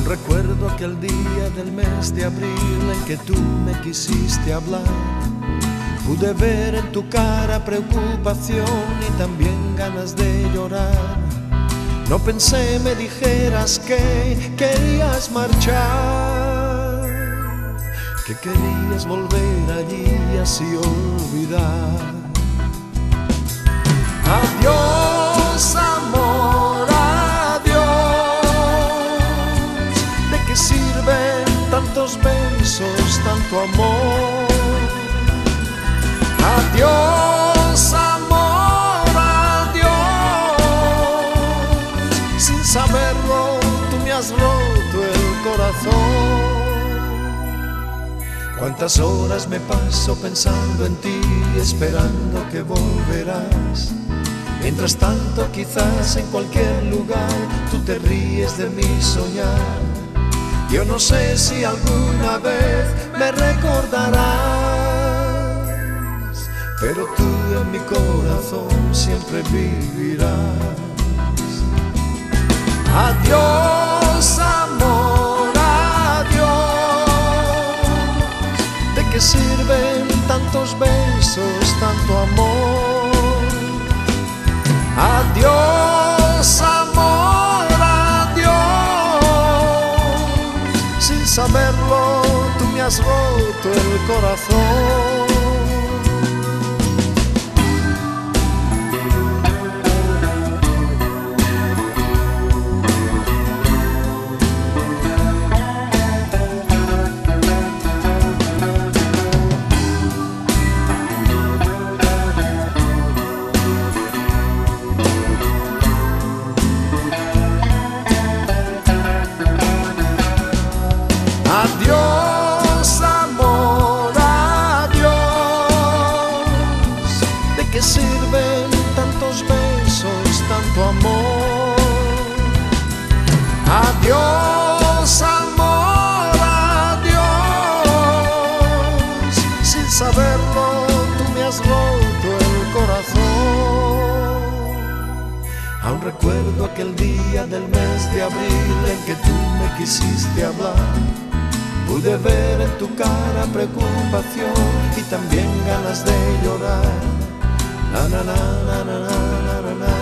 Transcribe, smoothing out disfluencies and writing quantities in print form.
Aún recuerdo aquel día del mes de abril en que tú me quisiste hablar. Pude ver en tu cara preocupación y también ganas de llorar. No pensé me dijeras que querías marchar, que querías volver allí y así olvidar. Adiós, amor, adiós. ¿De qué sirven tantos besos, tanto amor? Adiós, amor, adiós. Sin saberlo, tú me has roto el corazón. Cuántas horas me paso pensando en ti, esperando que volverás. Mientras tanto, quizás en cualquier lugar, tú te ríes de mi soñar. Yo no sé si alguna vez me recordarás, pero tú en mi corazón siempre vivirás. Adiós, amor, adiós. ¿De qué sirven tantos besos, tanto amor? Adiós, amor, adiós. Sin saberlo, tú me has roto el corazón. Adiós, amor, adiós. ¿De qué sirven tantos besos, tanto amor? Adiós, amor, adiós. Sin saberlo, tú me has roto el corazón. Aún recuerdo aquel día del mes de abril en que tú me quisiste hablar. Pude ver en tu cara preocupación y también ganas de llorar. Na na na na na na na na.